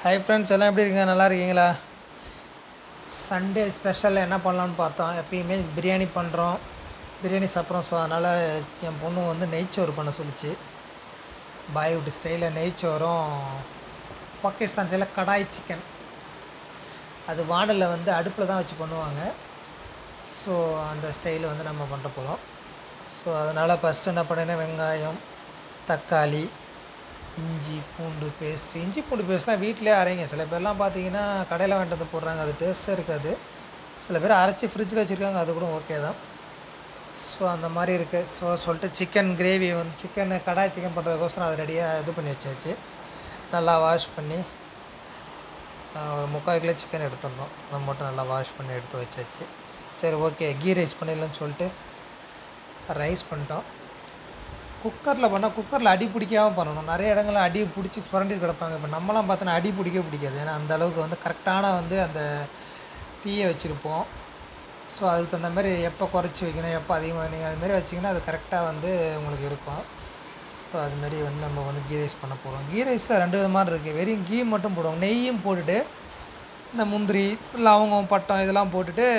Hi friends, எல்லாம் எப்படி இருக்கீங்க? நல்லா இருக்கீங்களா? சண்டே ஸ்பெஷல் என்ன பண்ணலான்னு பார்த்தோம். எப்பயுமே பிரியாணி பண்ணுறோம், பிரியாணி சாப்பிட்றோம். ஸோ அதனால் என் பொண்ணு வந்து நெய்ச்சோறு பண்ண சொல்லிச்சு. பாய்வுட் ஸ்டைலில் நெய்ச்சோறும், பாகிஸ்தான் ஸ்டைலில் கடாய் சிக்கன். அது வாடலில் வந்து அடுப்பில் தான் வச்சு பண்ணுவாங்க. ஸோ அந்த ஸ்டைலில் வந்து நம்ம பண்ண போகிறோம். ஸோ அதனால் ஃபஸ்ட்டு என்ன பண்ணேன்னா, வெங்காயம், தக்காளி, இஞ்சி பூண்டு பேஸ்ட்டு. இஞ்சி பூண்டு பேஸ்ட்லாம் வீட்டிலே அரைங்க. சில பேர்லாம் பார்த்தீங்கன்னா கடையில் வாங்கிட்டு வந்து போடுறாங்க, அது டேஸ்ட்டே இருக்காது. சில பேர் அரைச்சி ஃப்ரிட்ஜில் வச்சுருக்காங்க, அது கூட ஓகே தான். ஸோ அந்த மாதிரி இருக்குது. சொல்லிட்டு சிக்கன் கிரேவி வந்து கடாய் சிக்கன் பண்ணுறதுக்கோசரம் அதை ரெடியாக இது பண்ணி வச்சாச்சு. நல்லா வாஷ் பண்ணி ஒரு 3/4 கிலோ சிக்கன் எடுத்துருந்தோம். அதை மட்டும் நல்லா வாஷ் பண்ணி எடுத்து வச்சாச்சு. சரி, ஓகே, கீ ரைஸ் பண்ணிடலான்னு சொல்லிட்டு ரைஸ் பண்ணிட்டோம். குக்கரில் பண்ணால் குக்கரில் அடி பிடிக்காமல் பண்ணணும். நிறைய இடங்களில் அடி பிடிச்சி சுரண்டிட்டு கிடப்பாங்க. இப்போ நம்மலாம் பார்த்தோன்னா அடி பிடிக்காது. ஏன்னா அந்தளவுக்கு வந்து கரெக்டான வந்து அந்த தீயை வச்சுருப்போம். ஸோ அதுக்கு தகுந்த மாதிரி எப்போ குறைச்சி வைக்கணும், எப்போ அதிகமாக நீங்கள் அதுமாரி வச்சிங்கன்னா அது கரெக்டாக வந்து உங்களுக்கு இருக்கும். ஸோ அதுமாரி வந்து நம்ம வந்து கீ ரைஸ் பண்ண போகிறோம். கீ ரைஸில் 2 விதமாக இருக்குது. வெறும் கீ மட்டும் போடுவோம், நெய்யும் போட்டுட்டு இந்த முந்திரி, லவங்கம், பட்டம் இதெல்லாம் போட்டுட்டு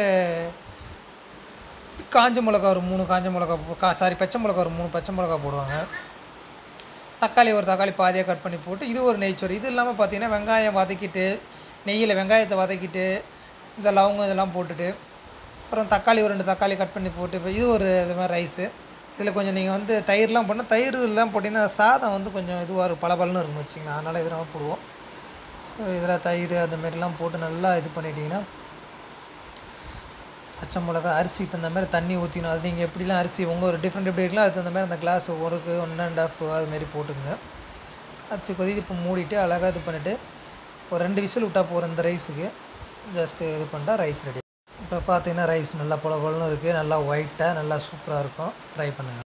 காஞ்ச மிளகா ஒரு 3 காஞ்ச மிளகா, பச்சை மிளகா ஒரு 3 பச்சை மிளகா போடுவாங்க. தக்காளி ஒரு தக்காளி பாதியாக கட் பண்ணி போட்டு இது ஒரு நெய்ச்சோறு. இது இல்லாமல் பார்த்தீங்கன்னா வெங்காயம் வதக்கிட்டு, நெய்யில் வெங்காயத்தை வதக்கிட்டு இந்த லவங்கம் இதெல்லாம் போட்டுட்டு, அப்புறம் தக்காளி ஒரு 2 தக்காளி கட் பண்ணி போட்டு, இப்போ இது ஒரு இது மாதிரி ரைஸு. இதில் கொஞ்சம் நீங்கள் வந்து தயிர்லாம் போட்டால், தயிர் எல்லாம் போட்டிங்கன்னா சாதம் வந்து கொஞ்சம் இதுவாக இருக்கும், பளபளன்னு இருக்கும் வச்சிங்களேன். அதனால் இது நம்ம போடுவோம். ஸோ இதில் தயிர் அந்தமாரிலாம் போட்டு நல்லா இது பண்ணிட்டீங்கன்னா, பச்சை மிளகா, அரிசிக்கு தகுந்த மாதிரி தண்ணி ஊற்றிக்கணும். அது நீங்கள் எப்படிலாம் அரிசி உங்கள் ஒரு டிஃப்ரெண்ட் எப்படி இருக்கலாம், அதுக்கு தகுந்த மாதிரி அந்த கிளாஸ் 1 1.5 அதுமாரி போட்டுங்க. அரிசி கொதித்து இப்போ மூடிட்டு அழகாக இது பண்ணிவிட்டு ஒரு 2 விசில் விட்டால் போகிற இந்த ரைஸுக்கு ஜஸ்ட்டு இது பண்ணிட்டா ரைஸ் ரெடி. இப்போ பார்த்தீங்கன்னா ரைஸ் நல்லா பொல பொலன்னு இருக்குது, நல்லா ஒயிட்டாக நல்லா சூப்பராக இருக்கும். ட்ரை பண்ணுங்கள்.